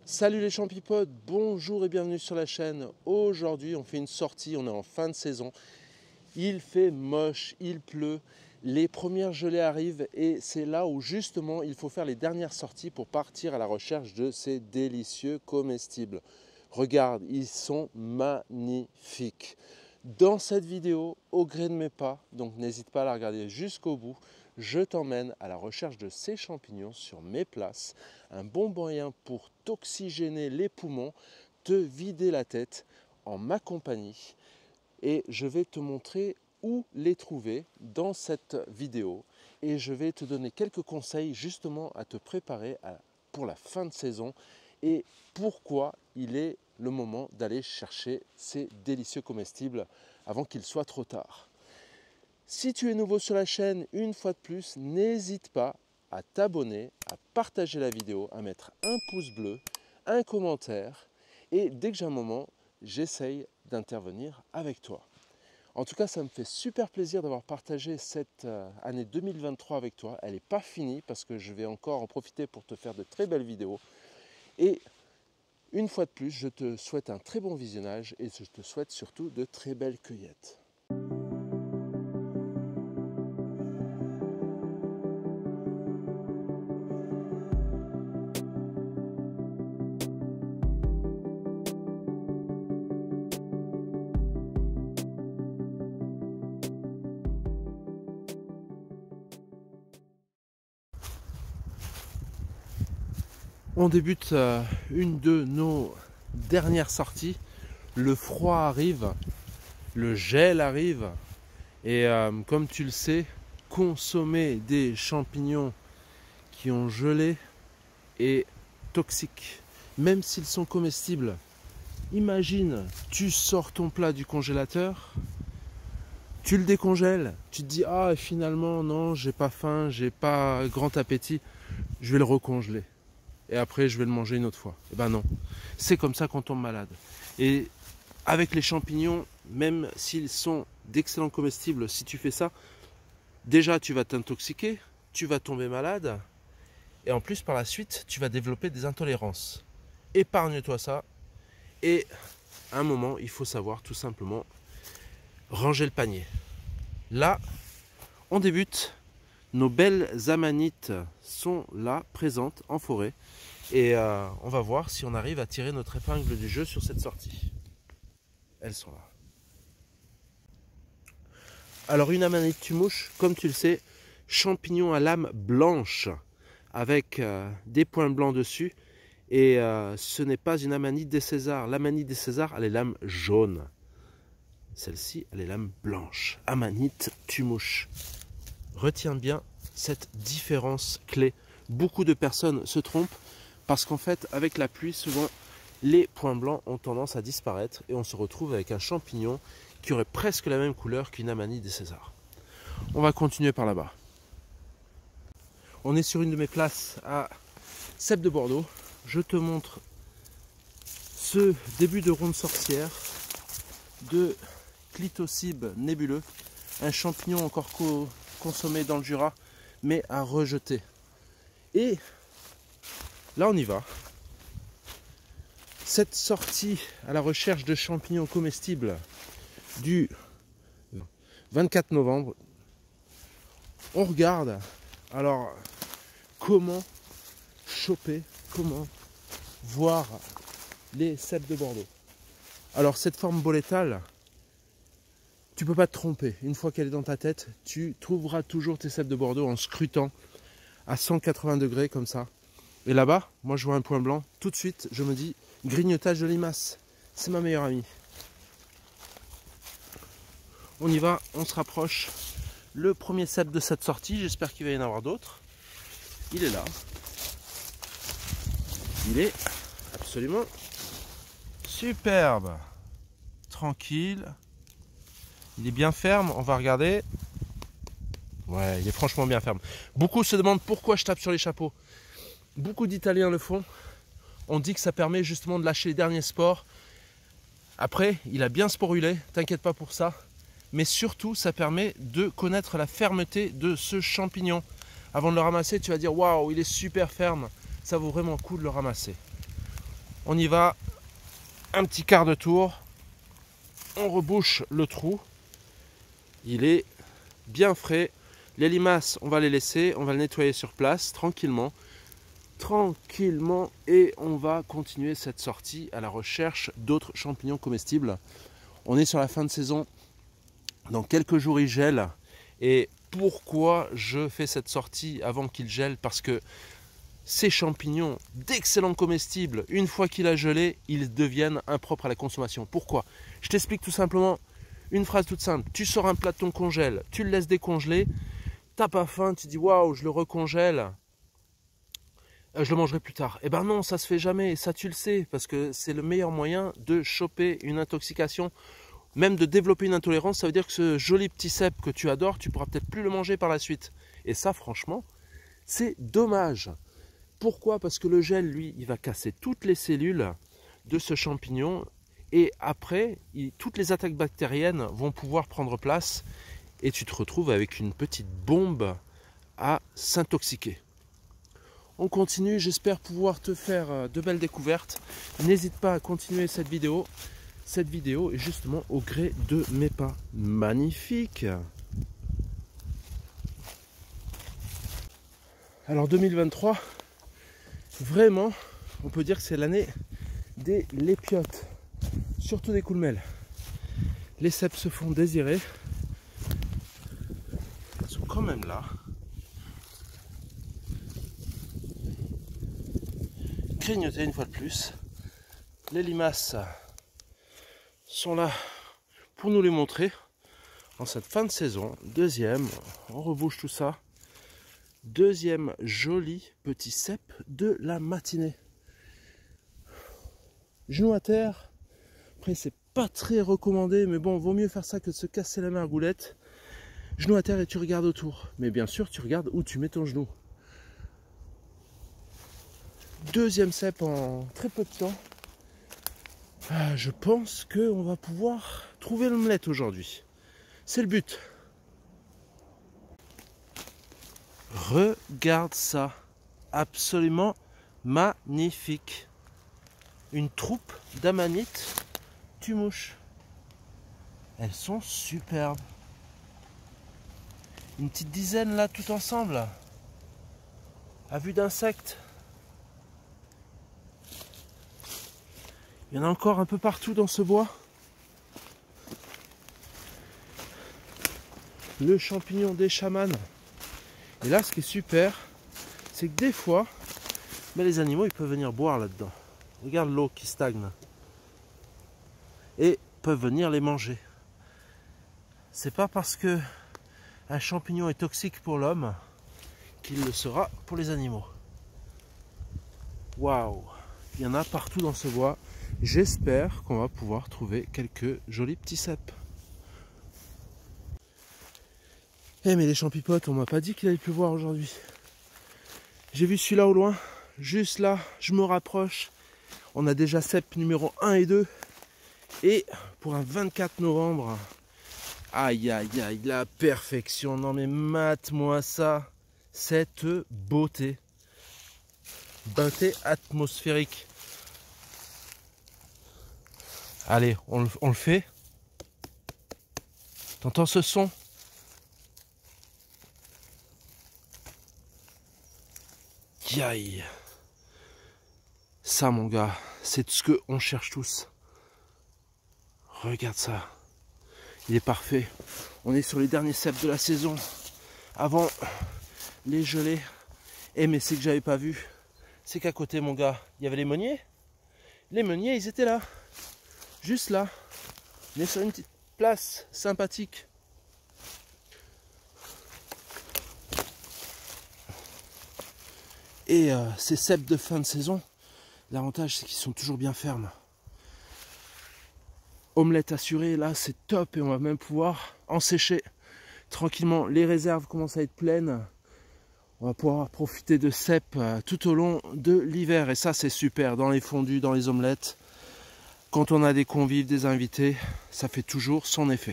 Salut les champipodes, bonjour et bienvenue sur la chaîne. Aujourd'hui on fait une sortie, on est en fin de saison. Il fait moche, il pleut, les premières gelées arrivent et c'est là où justement il faut faire les dernières sorties pour partir à la recherche de ces délicieux comestibles. Regarde, ils sont magnifiques. Dans cette vidéo, au gré de mes pas, donc n'hésite pas à la regarder jusqu'au bout, je t'emmène à la recherche de ces champignons sur mes places. Un bon moyen pour t'oxygéner les poumons, te vider la tête en ma compagnie. Et je vais te montrer où les trouver dans cette vidéo. Et je vais te donner quelques conseils justement à te préparer pour la fin de saison et pourquoi il est le moment d'aller chercher ces délicieux comestibles avant qu'il soit trop tard. Si tu es nouveau sur la chaîne, une fois de plus, n'hésite pas à t'abonner, à partager la vidéo, à mettre un pouce bleu, un commentaire et dès que j'ai un moment, j'essaye d'intervenir avec toi. En tout cas, ça me fait super plaisir d'avoir partagé cette année 2023 avec toi. Elle n'est pas finie parce que je vais encore en profiter pour te faire de très belles vidéos. Et une fois de plus, je te souhaite un très bon visionnage et je te souhaite surtout de très belles cueillettes. On débute une de nos dernières sorties. Le froid arrive, le gel arrive et comme tu le sais, consommer des champignons qui ont gelé est toxique, même s'ils sont comestibles. Imagine, tu sors ton plat du congélateur, tu le décongèles, tu te dis ah finalement non, j'ai pas faim, j'ai pas grand appétit, je vais le recongeler. Et après je vais le manger une autre fois. Eh ben non, c'est comme ça qu'on tombe malade. Et avec les champignons, même s'ils sont d'excellents comestibles, si tu fais ça, déjà tu vas t'intoxiquer, tu vas tomber malade, et en plus par la suite, tu vas développer des intolérances. Épargne-toi ça, et à un moment, il faut savoir tout simplement ranger le panier. Là, on débute. Nos belles amanites sont là, présentes en forêt. Et on va voir si on arrive à tirer notre épingle du jeu sur cette sortie. Elles sont là. Alors une amanite tumouche, comme tu le sais, champignon à lame blanche avec des points blancs dessus. Et ce n'est pas une amanite des Césars. L'amanite des Césars, elle est lame jaune. Celle-ci, elle est lame blanche. Amanite tumouche. Retiens bien cette différence clé. Beaucoup de personnes se trompent parce qu'en fait, avec la pluie, souvent, les points blancs ont tendance à disparaître et on se retrouve avec un champignon qui aurait presque la même couleur qu'une amanite des Césars. On va continuer par là-bas. On est sur une de mes places à Cèpe de Bordeaux. Je te montre ce début de ronde sorcière de Clitocybe nébuleux, un champignon encore consommé dans le Jura, mais à rejeter. Et là, on y va. Cette sortie à la recherche de champignons comestibles du 24 novembre, on regarde alors comment choper, comment voir les cèpes de Bordeaux. Alors cette forme bolétale, tu peux pas te tromper. Une fois qu'elle est dans ta tête, tu trouveras toujours tes cèpes de Bordeaux en scrutant à 180 degrés comme ça. Et là-bas, moi je vois un point blanc. Tout de suite, je me dis grignotage de limace. C'est ma meilleure amie. On y va, on se rapproche. Le premier cèpe de cette sortie, j'espère qu'il va y en avoir d'autres. Il est là. Il est absolument superbe. Tranquille. Il est bien ferme, on va regarder. Ouais, il est franchement bien ferme. Beaucoup se demandent pourquoi je tape sur les chapeaux. Beaucoup d'Italiens le font. On dit que ça permet justement de lâcher les derniers spores. Après, il a bien sporulé, t'inquiète pas pour ça. Mais surtout, ça permet de connaître la fermeté de ce champignon. Avant de le ramasser, tu vas dire waouh, il est super ferme. Ça vaut vraiment le coup de le ramasser. On y va, un petit quart de tour. On rebouche le trou. Il est bien frais. Les limaces, on va les laisser, on va le nettoyer sur place tranquillement. Et on va continuer cette sortie à la recherche d'autres champignons comestibles. On est sur la fin de saison. Dans quelques jours, il gèle. Et pourquoi je fais cette sortie avant qu'il gèle? Parce que ces champignons d'excellents comestibles, une fois qu'il a gelé, ils deviennent impropres à la consommation. Pourquoi? Je t'explique tout simplement une phrase toute simple. Tu sors un plat de ton congèle, tu le laisses décongeler, t'as pas faim, tu dis waouh, je le recongèle, je le mangerai plus tard. Eh ben non, ça se fait jamais, et ça tu le sais, parce que c'est le meilleur moyen de choper une intoxication, même de développer une intolérance. Ça veut dire que ce joli petit cèpe que tu adores, tu pourras peut-être plus le manger par la suite. Et ça, franchement, c'est dommage. Pourquoi? Parce que le gel, lui, il va casser toutes les cellules de ce champignon, et après, toutes les attaques bactériennes vont pouvoir prendre place, et tu te retrouves avec une petite bombe à s'intoxiquer. On continue, j'espère pouvoir te faire de belles découvertes. N'hésite pas à continuer cette vidéo. Cette vidéo est justement au gré de mes pas. Magnifique! Alors 2023, vraiment, on peut dire que c'est l'année des lépiotes. Surtout des coulmelles. Les cèpes se font désirer. Ils sont quand même là. Grignoter une fois de plus. Les limaces sont là pour nous les montrer en cette fin de saison. Deuxième, on rebouche tout ça. Deuxième joli petit cèpe de la matinée. Genou à terre. Après, c'est pas très recommandé, mais bon, vaut mieux faire ça que de se casser la margoulette. Genou à terre et tu regardes autour. Mais bien sûr, tu regardes où tu mets ton genou. Deuxième cèpe en très peu de temps. Je pense qu'on va pouvoir trouver l'omelette aujourd'hui. C'est le but. Regarde ça. Absolument magnifique. Une troupe d'amanites tue-mouches. Elles sont superbes. Une petite dizaine là tout ensemble. À vue d'insectes. Il y en a encore un peu partout dans ce bois. Le champignon des chamans. Et là, ce qui est super, c'est que des fois, les animaux, ils peuvent venir boire là-dedans. Regarde l'eau qui stagne. Et peuvent venir les manger. C'est pas parce que un champignon est toxique pour l'homme qu'il le sera pour les animaux. Waouh! Il y en a partout dans ce bois. J'espère qu'on va pouvoir trouver quelques jolis petits cèpes. Eh mais les champipotes, on m'a pas dit qu'il allait pleuvoir aujourd'hui. J'ai vu celui-là au loin, juste là, je me rapproche. On a déjà cèpe numéro 1 et 2. Et pour un 24 novembre, aïe aïe aïe, la perfection. Non mais mate-moi ça, cette beauté. Beauté atmosphérique. Allez, on le fait. T'entends ce son? Aïe. Ça mon gars, c'est ce qu'on cherche tous. Regarde ça. Il est parfait. On est sur les derniers cèpes de la saison. Avant les gelées. Eh mais c'est que j'avais pas vu. C'est qu'à côté mon gars, il y avait les meuniers. Les meuniers, ils étaient là. Juste là. On est sur une petite place sympathique. Et ces cèpes de fin de saison, l'avantage c'est qu'ils sont toujours bien fermes. Omelette assurée, là c'est top et on va même pouvoir en sécher tranquillement. Les réserves commencent à être pleines. On va pouvoir profiter de cèpes tout au long de l'hiver. Et ça c'est super, dans les fondus, dans les omelettes. Quand on a des convives, des invités, ça fait toujours son effet.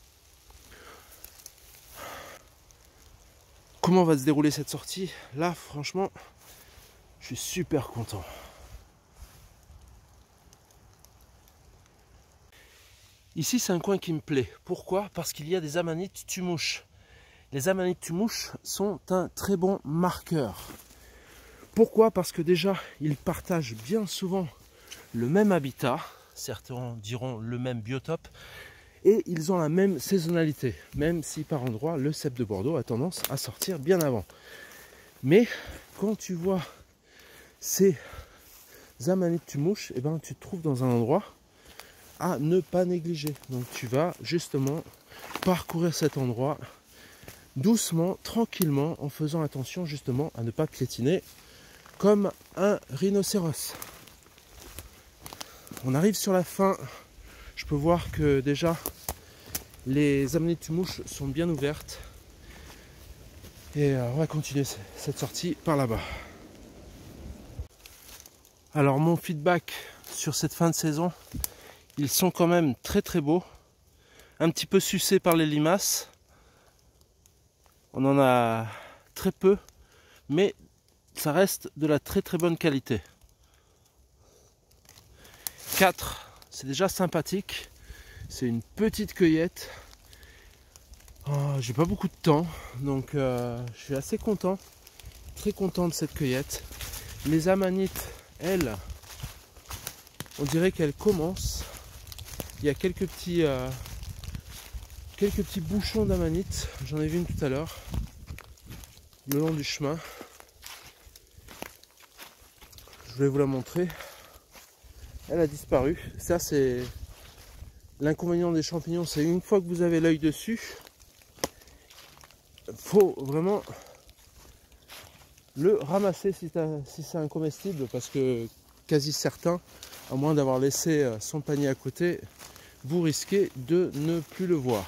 Comment va se dérouler cette sortie? Là franchement, je suis super content. Ici, c'est un coin qui me plaît. Pourquoi? Parce qu'il y a des amanites tumouches. Les amanites tumouches sont un très bon marqueur. Pourquoi? Parce que déjà, ils partagent bien souvent le même habitat, certains diront le même biotope, et ils ont la même saisonnalité, même si par endroit, le cèpe de Bordeaux a tendance à sortir bien avant. Mais quand tu vois ces amanites tumouches, eh ben, tu te trouves dans un endroit à ne pas négliger. Donc tu vas justement parcourir cet endroit doucement, tranquillement, en faisant attention justement à ne pas piétiner comme un rhinocéros. On arrive sur la fin. Je peux voir que déjà les amanites tumouches sont bien ouvertes. Et on va continuer cette sortie par là-bas. Alors mon feedback sur cette fin de saison, ils sont quand même très très beaux. Un petit peu sucés par les limaces. On en a très peu, mais ça reste de la très très bonne qualité. 4, c'est déjà sympathique. C'est une petite cueillette. Oh, j'ai pas beaucoup de temps, donc je suis assez content. Très content de cette cueillette. Les amanites, elles, on dirait qu'elles commencent. Il y a quelques petits bouchons d'amanites. J'en ai vu une tout à l'heure, le long du chemin. Je vais vous la montrer. Elle a disparu. Ça, c'est l'inconvénient des champignons. C'est une fois que vous avez l'œil dessus, faut vraiment le ramasser si c'est un comestible, parce que quasi certain, à moins d'avoir laissé son panier à côté, vous risquez de ne plus le voir.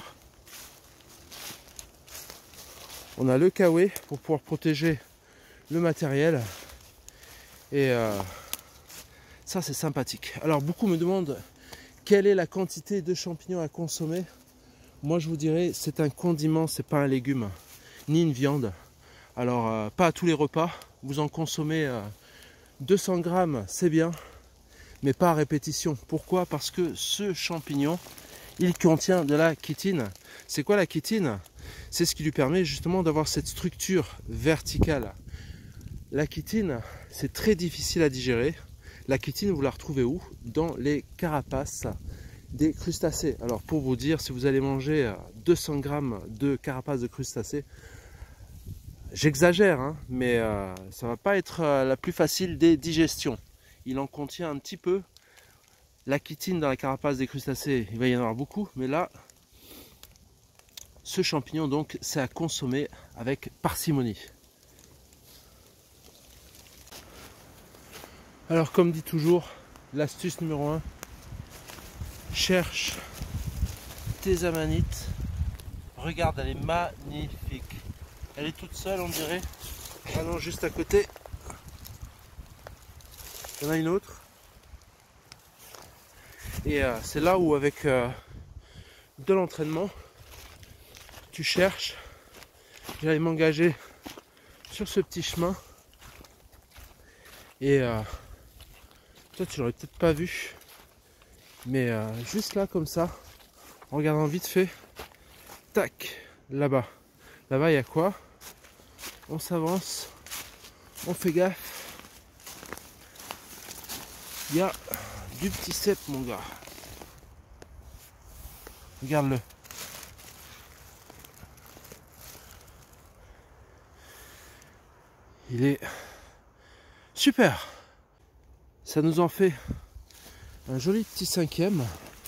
On a le kawaii pour pouvoir protéger le matériel. Et ça, c'est sympathique. Alors, beaucoup me demandent quelle est la quantité de champignons à consommer. Moi, je vous dirais, c'est un condiment, c'est pas un légume, ni une viande. Alors, pas à tous les repas. Vous en consommez 200 grammes, c'est bien, mais pas à répétition. Pourquoi? Parce que ce champignon, il contient de la chitine. C'est quoi la chitine? C'est ce qui lui permet justement d'avoir cette structure verticale. La chitine, c'est très difficile à digérer. La chitine, vous la retrouvez où? Dans les carapaces des crustacés. Alors pour vous dire, si vous allez manger 200 grammes de carapace de crustacés, j'exagère, hein, mais ça va pas être la plus facile des digestions. Il en contient un petit peu. La chitine dans la carapace des crustacés, il va y en avoir beaucoup, mais là, ce champignon, donc, c'est à consommer avec parcimonie. Alors, comme dit toujours, l'astuce numéro 1, cherche tes amanites. Regarde, elle est magnifique. Elle est toute seule, on dirait. Ah non, juste à côté, il y en a une autre. Et c'est là où, avec de l'entraînement, tu cherches. J'allais m'engager sur ce petit chemin. Et toi, tu l'aurais peut-être pas vu. Mais juste là, comme ça, en regardant vite fait, tac, là-bas. Là-bas, il y a quoi? On s'avance, on fait gaffe. Il y a du petit cèpe, mon gars. Regarde-le. Il est super. Ça nous en fait un joli petit 5e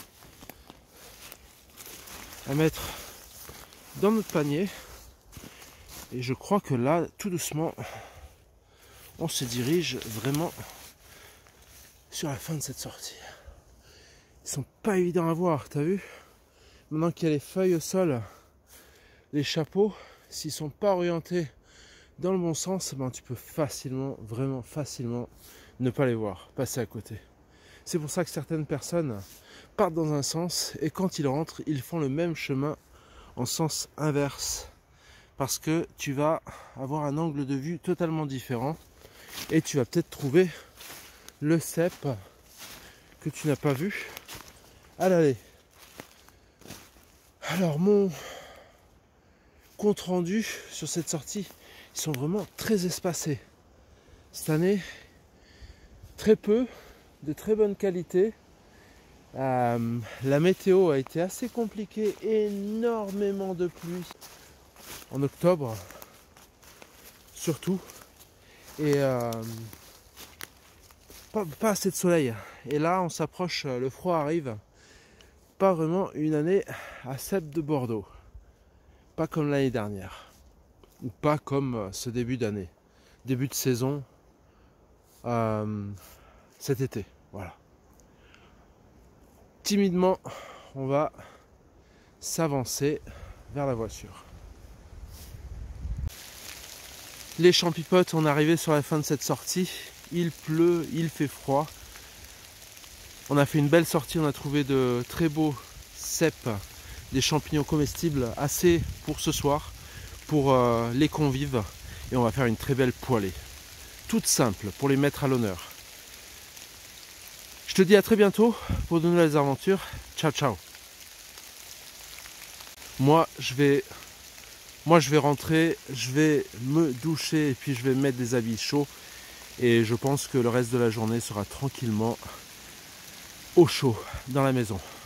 à mettre dans notre panier. Et je crois que là, tout doucement, on se dirige vraiment sur la fin de cette sortie. Ils sont pas évidents à voir, t'as vu? Maintenant qu'il y a les feuilles au sol, les chapeaux, s'ils sont pas orientés dans le bon sens, ben tu peux facilement, vraiment facilement, ne pas les voir, passer à côté. C'est pour ça que certaines personnes partent dans un sens et quand ils rentrent, ils font le même chemin en sens inverse. Parce que tu vas avoir un angle de vue totalement différent et tu vas peut-être trouver le cèpe que tu n'as pas vu à l'aller. Alors mon compte rendu sur cette sortie, ils sont vraiment très espacés. Cette année, très peu, de très bonne qualité. La météo a été assez compliquée, énormément de pluie en octobre, surtout, et pas assez de soleil. Et là, on s'approche, le froid arrive. Pas vraiment une année à celle de Bordeaux, pas comme l'année dernière, ou pas comme ce début d'année, début de saison cet été. Voilà. Timidement, on va s'avancer vers la voiture. Les champipotes, on est arrivé sur la fin de cette sortie. Il pleut, il fait froid. On a fait une belle sortie, on a trouvé de très beaux cèpes, des champignons comestibles, assez pour ce soir, pour les convives. Et on va faire une très belle poêlée, toute simple, pour les mettre à l'honneur. Je te dis à très bientôt pour de nouvelles aventures. Ciao, ciao. Moi, je vais rentrer, je vais me doucher et puis je vais mettre des habits chauds. Et je pense que le reste de la journée sera tranquillement au chaud dans la maison.